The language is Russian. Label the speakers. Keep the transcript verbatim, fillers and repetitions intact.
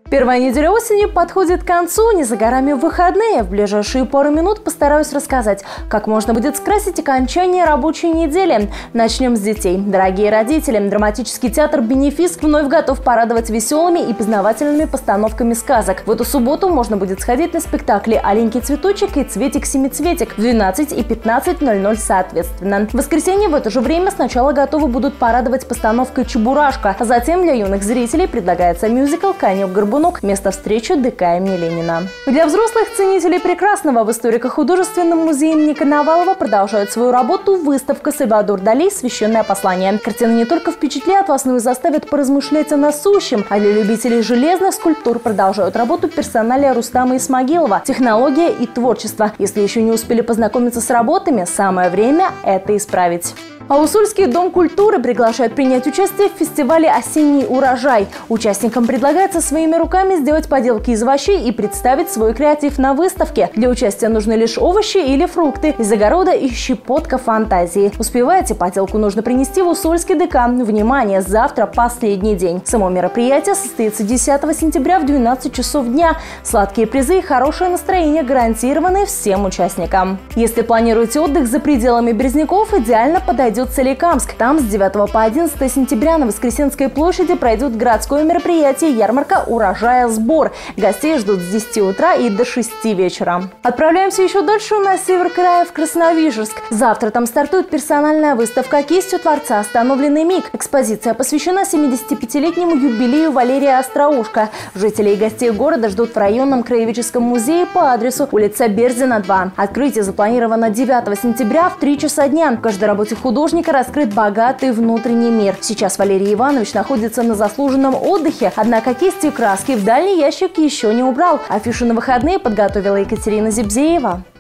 Speaker 1: Первая неделя осени подходит к концу, не за горами выходные. В ближайшие пару минут постараюсь рассказать, как можно будет скрасить окончание рабочей недели. Начнем с детей. Дорогие родители, драматический театр «Бенефис» вновь готов порадовать веселыми и познавательными постановками сказок. В эту субботу можно будет сходить на спектакли «Аленький цветочек» и «Цветик-семицветик» в двенадцать и пятнадцать ноль ноль соответственно. В воскресенье в это же время сначала готовы будут порадовать постановкой «Чебурашка», а затем для юных зрителей предлагается мюзикл «Конек-горбунок». Место встречи ДК имени Ленина. Для взрослых ценителей прекрасного в историко-художественном музее имени Коновалова продолжает свою работу выставка Сальвадор Дали «Священное послание». Картины не только впечатлят вас, но и заставят поразмышлять о насущем. А для любителей железных скульптур продолжают работу персоналия Рустама Исмагилова «Технология и творчество». Если еще не успели познакомиться с работами, самое время это исправить. А Усольский дом культуры приглашает принять участие в фестивале «Осенний урожай». Участникам предлагается своими руками сделать поделки из овощей и представить свой креатив на выставке. Для участия нужны лишь овощи или фрукты из огорода и щепотка фантазии. Успеваете, поделку нужно принести в Усольский ДК. Внимание, завтра последний день. Само мероприятие состоится десятого сентября в двенадцать часов дня. Сладкие призы и хорошее настроение гарантированы всем участникам. Если планируете отдых за пределами Березняков, идеально подойдет Соликамск. Там с девятого по одиннадцатое сентября на Воскресенской площади пройдет городское мероприятие «Ярмарка урожая сбор». Гостей ждут с десяти утра и до шести вечера. Отправляемся еще дальше на север края, в Красновишерск. Завтра там стартует персональная выставка кистью творца «Остановленный миг». Экспозиция посвящена семидесятипятилетнему юбилею Валерия Остроушка. Жителей и гостей города ждут в районном краеведческом музее по адресу улица Берзина, два. Открытие запланировано девятого сентября в три часа дня. В каждой работе художника раскрыт богатый внутренний мир. Сейчас Валерий Иванович находится на заслуженном отдыхе, однако кисти и краски в дальний ящик еще не убрал. Афишу на выходные подготовила Екатерина Зибзеева.